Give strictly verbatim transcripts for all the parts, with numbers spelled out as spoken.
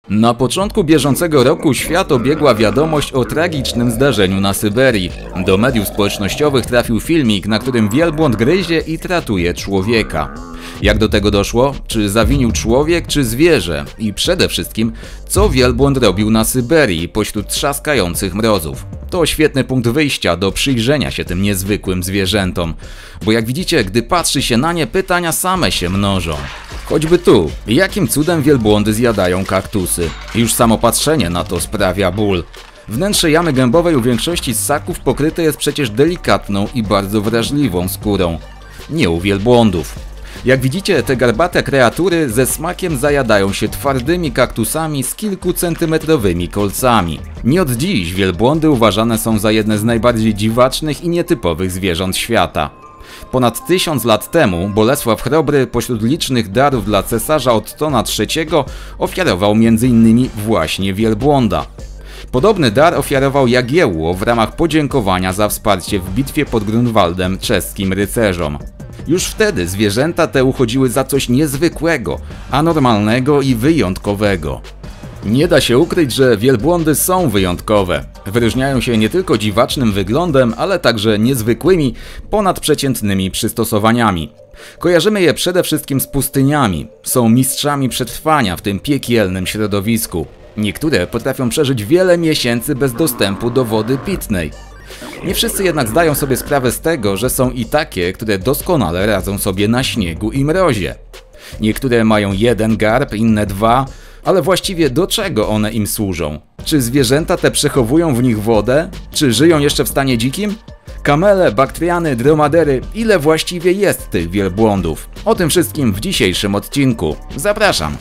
Na początku bieżącego roku świat obiegła wiadomość o tragicznym zdarzeniu na Syberii. Do mediów społecznościowych trafił filmik, na którym wielbłąd gryzie i tratuje człowieka. Jak do tego doszło? Czy zawinił człowiek, czy zwierzę? I przede wszystkim, co wielbłąd robił na Syberii pośród trzaskających mrozów? To świetny punkt wyjścia do przyjrzenia się tym niezwykłym zwierzętom. Bo jak widzicie, gdy patrzy się na nie, pytania same się mnożą. Choćby tu, jakim cudem wielbłądy zjadają kaktusy? Już samo patrzenie na to sprawia ból. Wnętrze jamy gębowej u większości ssaków pokryte jest przecież delikatną i bardzo wrażliwą skórą. Nie u wielbłądów. Jak widzicie, te garbate kreatury ze smakiem zajadają się twardymi kaktusami z kilkucentymetrowymi kolcami. Nie od dziś wielbłądy uważane są za jedne z najbardziej dziwacznych i nietypowych zwierząt świata. Ponad tysiąc lat temu Bolesław Chrobry pośród licznych darów dla cesarza Ottona trzeciego ofiarował między innymi właśnie wielbłąda. Podobny dar ofiarował Jagiełło w ramach podziękowania za wsparcie w bitwie pod Grunwaldem czeskim rycerzom. Już wtedy zwierzęta te uchodziły za coś niezwykłego, anormalnego i wyjątkowego. Nie da się ukryć, że wielbłądy są wyjątkowe. Wyróżniają się nie tylko dziwacznym wyglądem, ale także niezwykłymi, ponadprzeciętnymi przystosowaniami. Kojarzymy je przede wszystkim z pustyniami. Są mistrzami przetrwania w tym piekielnym środowisku. Niektóre potrafią przeżyć wiele miesięcy bez dostępu do wody pitnej. Nie wszyscy jednak zdają sobie sprawę z tego, że są i takie, które doskonale radzą sobie na śniegu i mrozie. Niektóre mają jeden garb, inne dwa, ale właściwie do czego one im służą? Czy zwierzęta te przechowują w nich wodę? Czy żyją jeszcze w stanie dzikim? Kamele, baktriany, dromadery, ile właściwie jest tych wielbłądów? O tym wszystkim w dzisiejszym odcinku. Zapraszam!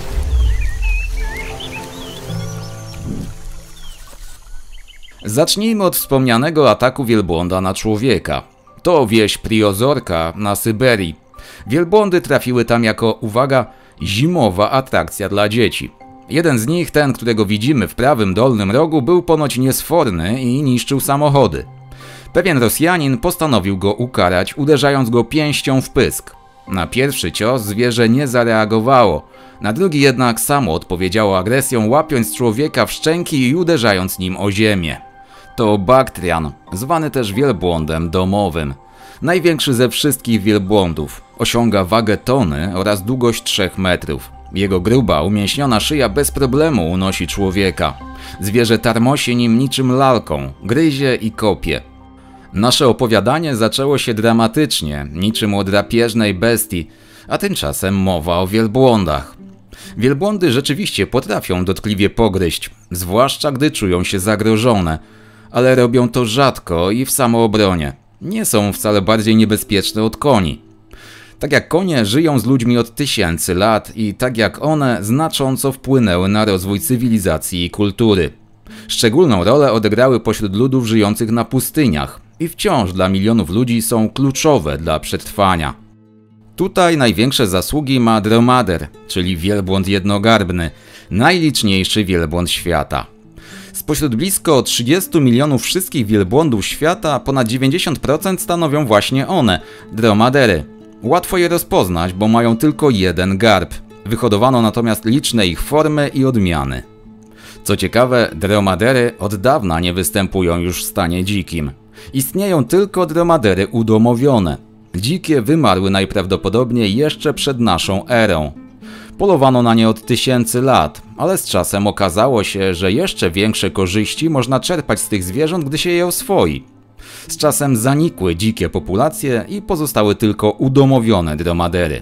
Zacznijmy od wspomnianego ataku wielbłąda na człowieka. To wieś Priozorka na Syberii. Wielbłądy trafiły tam jako, uwaga, zimowa atrakcja dla dzieci. Jeden z nich, ten, którego widzimy w prawym dolnym rogu, był ponoć niesforny i niszczył samochody. Pewien Rosjanin postanowił go ukarać, uderzając go pięścią w pysk. Na pierwszy cios zwierzę nie zareagowało, na drugi jednak samo odpowiedziało agresją, łapiąc człowieka w szczęki i uderzając nim o ziemię. To baktrian, zwany też wielbłądem domowym. Największy ze wszystkich wielbłądów. Osiąga wagę tony oraz długość trzech metrów. Jego gruba, umięśniona szyja bez problemu unosi człowieka. Zwierzę tarmosi nim niczym lalką, gryzie i kopie. Nasze opowiadanie zaczęło się dramatycznie, niczym o drapieżnej bestii, a tymczasem mowa o wielbłądach. Wielbłądy rzeczywiście potrafią dotkliwie pogryźć, zwłaszcza gdy czują się zagrożone, ale robią to rzadko i w samoobronie. Nie są wcale bardziej niebezpieczne od koni. Tak jak konie żyją z ludźmi od tysięcy lat i tak jak one znacząco wpłynęły na rozwój cywilizacji i kultury. Szczególną rolę odegrały pośród ludów żyjących na pustyniach i wciąż dla milionów ludzi są kluczowe dla przetrwania. Tutaj największe zasługi ma dromader, czyli wielbłąd jednogarbny, najliczniejszy wielbłąd świata. Spośród blisko trzydziestu milionów wszystkich wielbłądów świata ponad dziewięćdziesiąt procent stanowią właśnie one, dromadery. Łatwo je rozpoznać, bo mają tylko jeden garb. Wyhodowano natomiast liczne ich formy i odmiany. Co ciekawe, dromadery od dawna nie występują już w stanie dzikim. Istnieją tylko dromadery udomowione. Dzikie wymarły najprawdopodobniej jeszcze przed naszą erą. Polowano na nie od tysięcy lat, ale z czasem okazało się, że jeszcze większe korzyści można czerpać z tych zwierząt, gdy się je oswoi. Z czasem zanikły dzikie populacje i pozostały tylko udomowione dromadery.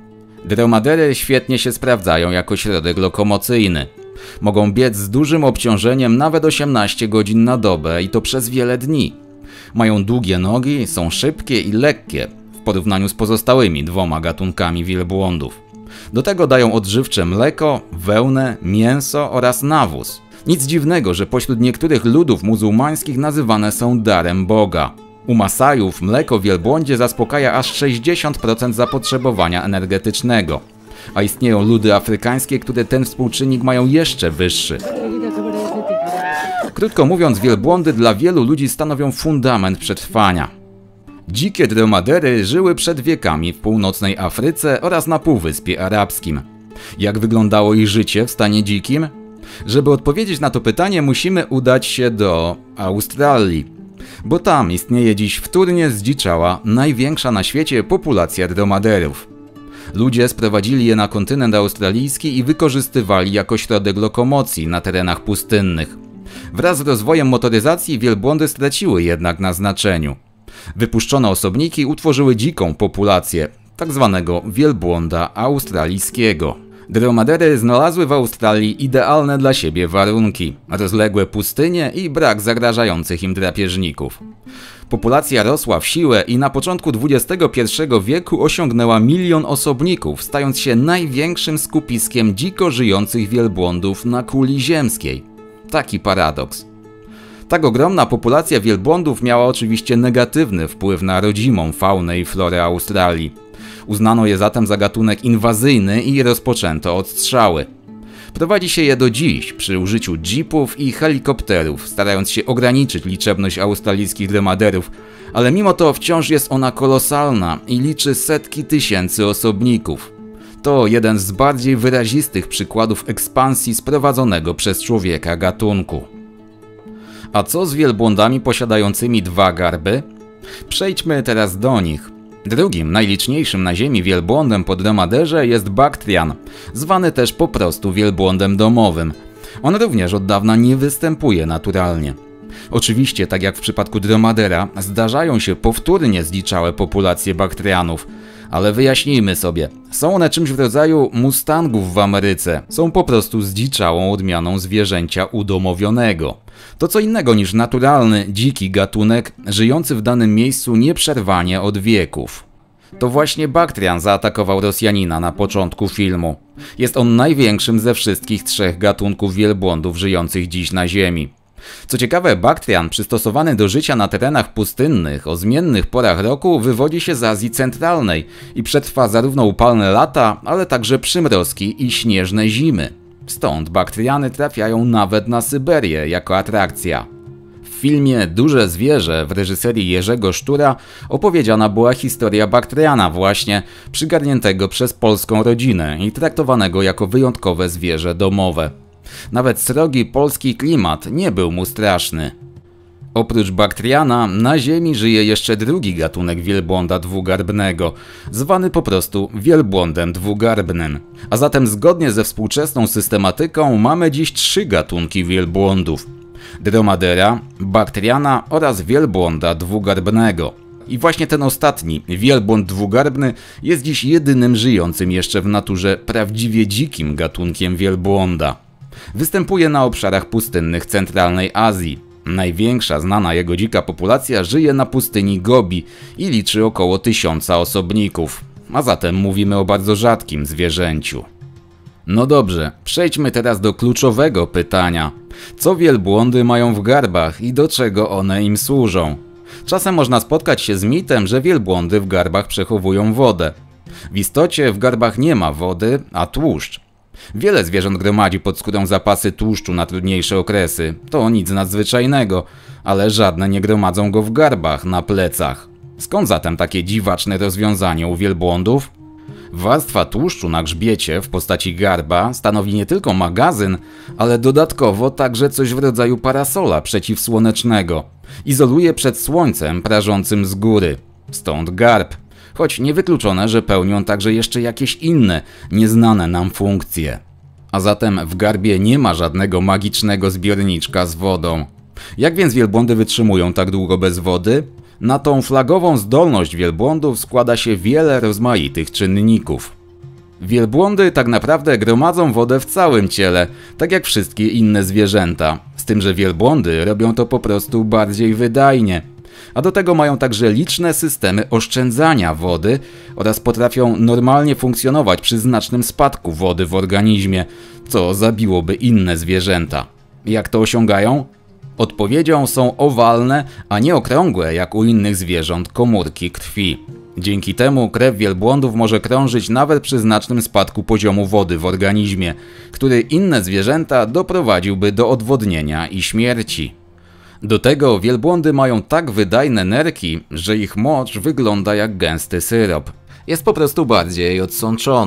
Dromadery świetnie się sprawdzają jako środek lokomocyjny. Mogą biec z dużym obciążeniem nawet osiemnaście godzin na dobę i to przez wiele dni. Mają długie nogi, są szybkie i lekkie w porównaniu z pozostałymi dwoma gatunkami wielbłądów. Do tego dają odżywcze mleko, wełnę, mięso oraz nawóz. Nic dziwnego, że pośród niektórych ludów muzułmańskich nazywane są darem Boga. U Masajów mleko w wielbłądzie zaspokaja aż sześćdziesiąt procent zapotrzebowania energetycznego. A istnieją ludy afrykańskie, które ten współczynnik mają jeszcze wyższy. Krótko mówiąc, wielbłądy dla wielu ludzi stanowią fundament przetrwania. Dzikie dromadery żyły przed wiekami w północnej Afryce oraz na Półwyspie Arabskim. Jak wyglądało ich życie w stanie dzikim? Żeby odpowiedzieć na to pytanie, musimy udać się do Australii, bo tam istnieje dziś wtórnie zdziczała największa na świecie populacja dromaderów. Ludzie sprowadzili je na kontynent australijski i wykorzystywali jako środek lokomocji na terenach pustynnych. Wraz z rozwojem motoryzacji wielbłądy straciły jednak na znaczeniu. Wypuszczone osobniki utworzyły dziką populację, tak zwanego wielbłąda australijskiego. Dromadery znalazły w Australii idealne dla siebie warunki, rozległe pustynie i brak zagrażających im drapieżników. Populacja rosła w siłę i na początku dwudziestego pierwszego wieku osiągnęła milion osobników, stając się największym skupiskiem dziko żyjących wielbłądów na kuli ziemskiej. Taki paradoks. Tak ogromna populacja wielbłądów miała oczywiście negatywny wpływ na rodzimą faunę i florę Australii. Uznano je zatem za gatunek inwazyjny i rozpoczęto odstrzały. Prowadzi się je do dziś przy użyciu jeepów i helikopterów, starając się ograniczyć liczebność australijskich dromaderów, ale mimo to wciąż jest ona kolosalna i liczy setki tysięcy osobników. To jeden z bardziej wyrazistych przykładów ekspansji sprowadzonego przez człowieka gatunku. A co z wielbłądami posiadającymi dwa garby? Przejdźmy teraz do nich. Drugim najliczniejszym na ziemi wielbłądem po dromaderze jest baktrian, zwany też po prostu wielbłądem domowym. On również od dawna nie występuje naturalnie. Oczywiście, tak jak w przypadku dromadera, zdarzają się powtórnie zdziczałe populacje baktrianów, ale wyjaśnijmy sobie, są one czymś w rodzaju mustangów w Ameryce, są po prostu zdziczałą odmianą zwierzęcia udomowionego. To co innego niż naturalny, dziki gatunek, żyjący w danym miejscu nieprzerwanie od wieków. To właśnie baktrian zaatakował Rosjanina na początku filmu. Jest on największym ze wszystkich trzech gatunków wielbłądów żyjących dziś na Ziemi. Co ciekawe, baktrian przystosowany do życia na terenach pustynnych o zmiennych porach roku wywodzi się z Azji Centralnej i przetrwa zarówno upalne lata, ale także przymrozki i śnieżne zimy. Stąd baktriany trafiają nawet na Syberię jako atrakcja. W filmie Duże zwierzę w reżyserii Jerzego Sztura opowiedziana była historia baktriana właśnie, przygarniętego przez polską rodzinę i traktowanego jako wyjątkowe zwierzę domowe. Nawet srogi polski klimat nie był mu straszny. Oprócz baktriana na Ziemi żyje jeszcze drugi gatunek wielbłąda dwugarbnego, zwany po prostu wielbłądem dwugarbnym. A zatem zgodnie ze współczesną systematyką mamy dziś trzy gatunki wielbłądów: dromadera, baktriana oraz wielbłąda dwugarbnego. I właśnie ten ostatni, wielbłąd dwugarbny, jest dziś jedynym żyjącym jeszcze w naturze prawdziwie dzikim gatunkiem wielbłąda. Występuje na obszarach pustynnych centralnej Azji. Największa znana jego dzika populacja żyje na pustyni Gobi i liczy około tysiąca osobników. A zatem mówimy o bardzo rzadkim zwierzęciu. No dobrze, przejdźmy teraz do kluczowego pytania. Co wielbłądy mają w garbach i do czego one im służą? Czasem można spotkać się z mitem, że wielbłądy w garbach przechowują wodę. W istocie w garbach nie ma wody, a tłuszcz. Wiele zwierząt gromadzi pod skórą zapasy tłuszczu na trudniejsze okresy. To nic nadzwyczajnego, ale żadne nie gromadzą go w garbach, na plecach. Skąd zatem takie dziwaczne rozwiązanie u wielbłądów? Warstwa tłuszczu na grzbiecie w postaci garba stanowi nie tylko magazyn, ale dodatkowo także coś w rodzaju parasola przeciwsłonecznego. Izoluje przed słońcem prażącym z góry. Stąd garb. Choć niewykluczone, że pełnią także jeszcze jakieś inne, nieznane nam funkcje. A zatem w garbie nie ma żadnego magicznego zbiorniczka z wodą. Jak więc wielbłądy wytrzymują tak długo bez wody? Na tą flagową zdolność wielbłądów składa się wiele rozmaitych czynników. Wielbłądy tak naprawdę gromadzą wodę w całym ciele, tak jak wszystkie inne zwierzęta. Z tym, że wielbłądy robią to po prostu bardziej wydajnie. A do tego mają także liczne systemy oszczędzania wody oraz potrafią normalnie funkcjonować przy znacznym spadku wody w organizmie, co zabiłoby inne zwierzęta. Jak to osiągają? Odpowiedzią są owalne, a nie okrągłe jak u innych zwierząt komórki krwi. Dzięki temu krew wielbłądów może krążyć nawet przy znacznym spadku poziomu wody w organizmie, który inne zwierzęta doprowadziłby do odwodnienia i śmierci. Do tego wielbłądy mają tak wydajne nerki, że ich mocz wygląda jak gęsty syrop. Jest po prostu bardziej odsączony.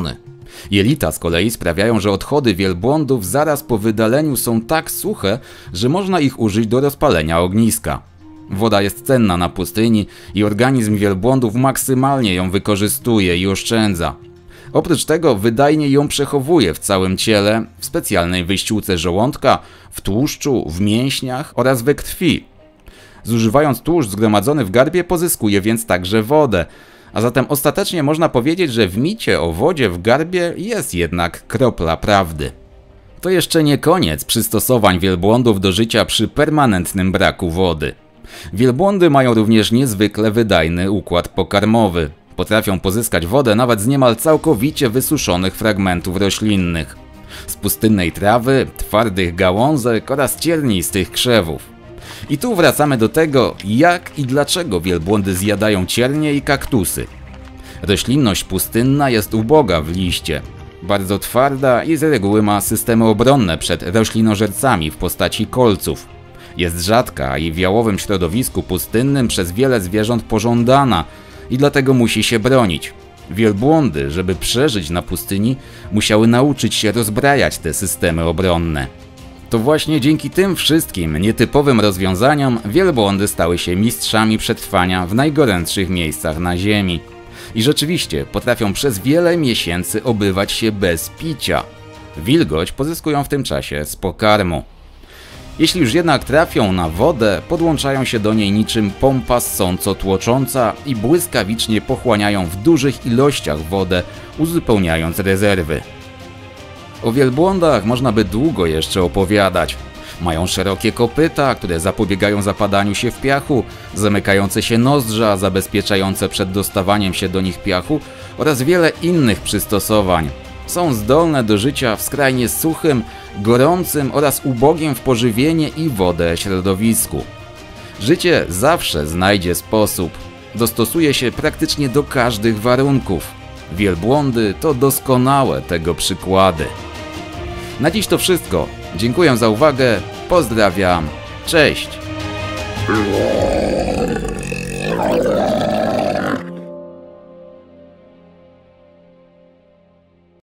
Jelita z kolei sprawiają, że odchody wielbłądów zaraz po wydaleniu są tak suche, że można ich użyć do rozpalenia ogniska. Woda jest cenna na pustyni i organizm wielbłądów maksymalnie ją wykorzystuje i oszczędza. Oprócz tego wydajnie ją przechowuje w całym ciele, w specjalnej wyściółce żołądka, w tłuszczu, w mięśniach oraz we krwi. Zużywając tłuszcz zgromadzony w garbie pozyskuje więc także wodę, a zatem ostatecznie można powiedzieć, że w micie o wodzie w garbie jest jednak kropla prawdy. To jeszcze nie koniec przystosowań wielbłądów do życia przy permanentnym braku wody. Wielbłądy mają również niezwykle wydajny układ pokarmowy. Potrafią pozyskać wodę nawet z niemal całkowicie wysuszonych fragmentów roślinnych. Z pustynnej trawy, twardych gałązek oraz ciernistych krzewów. I tu wracamy do tego, jak i dlaczego wielbłądy zjadają ciernie i kaktusy. Roślinność pustynna jest uboga w liście. Bardzo twarda i z reguły ma systemy obronne przed roślinożercami w postaci kolców. Jest rzadka i w jałowym środowisku pustynnym przez wiele zwierząt pożądana i dlatego musi się bronić. Wielbłądy, żeby przeżyć na pustyni, musiały nauczyć się rozbrajać te systemy obronne. To właśnie dzięki tym wszystkim nietypowym rozwiązaniom wielbłądy stały się mistrzami przetrwania w najgorętszych miejscach na Ziemi. I rzeczywiście potrafią przez wiele miesięcy obywać się bez picia. Wilgoć pozyskują w tym czasie z pokarmu. Jeśli już jednak trafią na wodę, podłączają się do niej niczym pompa ssąco tłocząca i błyskawicznie pochłaniają w dużych ilościach wodę, uzupełniając rezerwy. O wielbłądach można by długo jeszcze opowiadać. Mają szerokie kopyta, które zapobiegają zapadaniu się w piachu, zamykające się nozdrza zabezpieczające przed dostawaniem się do nich piachu oraz wiele innych przystosowań. Są zdolne do życia w skrajnie suchym, gorącym oraz ubogim w pożywienie i wodę środowisku. Życie zawsze znajdzie sposób. Dostosuje się praktycznie do każdych warunków. Wielbłądy to doskonałe tego przykłady. Na dziś to wszystko. Dziękuję za uwagę. Pozdrawiam. Cześć.